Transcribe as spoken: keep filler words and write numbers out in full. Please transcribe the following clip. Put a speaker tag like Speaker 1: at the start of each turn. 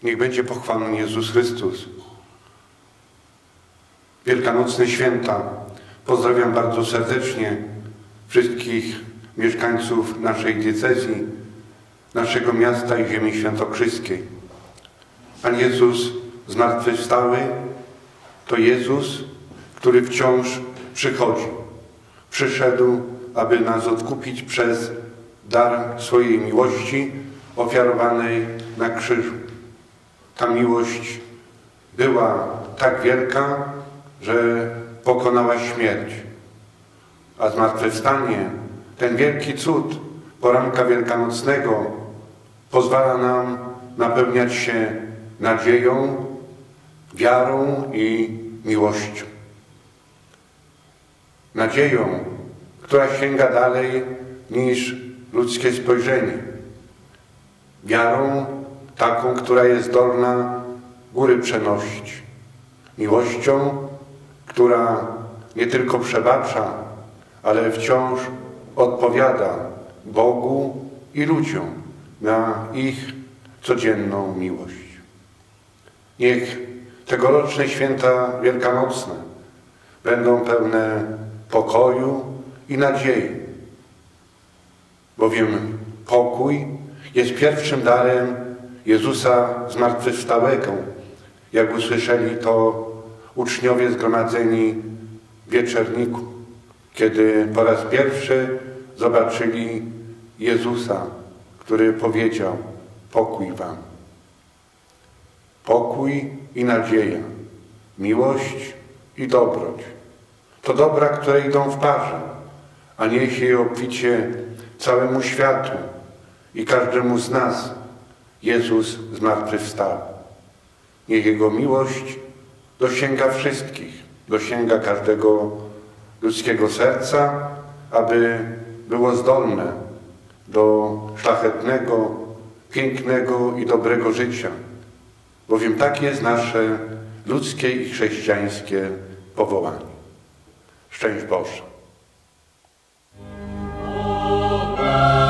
Speaker 1: Niech będzie pochwalony Jezus Chrystus. Wielkanocne święta. Pozdrawiam bardzo serdecznie wszystkich mieszkańców naszej diecezji, naszego miasta i ziemi świętokrzyskiej. Pan Jezus zmartwychwstały to Jezus, który wciąż przychodzi. Przyszedł, aby nas odkupić przez dar swojej miłości ofiarowanej na krzyżu. Ta miłość była tak wielka, że pokonała śmierć. A zmartwychwstanie, ten wielki cud poranka wielkanocnego pozwala nam napełniać się nadzieją, wiarą i miłością. Nadzieją, która sięga dalej niż ludzkie spojrzenie. Wiarą taką, która jest zdolna góry przenosić. Miłością, która nie tylko przebacza, ale wciąż odpowiada Bogu i ludziom na ich codzienną miłość. Niech tegoroczne święta wielkanocne będą pełne pokoju i nadziei, bowiem pokój jest pierwszym darem Jezusa zmartwychwstałego, jak usłyszeli to uczniowie zgromadzeni w Wieczerniku, kiedy po raz pierwszy zobaczyli Jezusa, który powiedział: pokój wam. Pokój i nadzieja, miłość i dobroć. To dobra, które idą w parze, a niesie je obficie całemu światu i każdemu z nas Jezus zmartwychwstał. Niech Jego miłość dosięga wszystkich, dosięga każdego ludzkiego serca, aby było zdolne do szlachetnego, pięknego i dobrego życia, bowiem takie jest nasze ludzkie i chrześcijańskie powołanie. Szczęść Boże.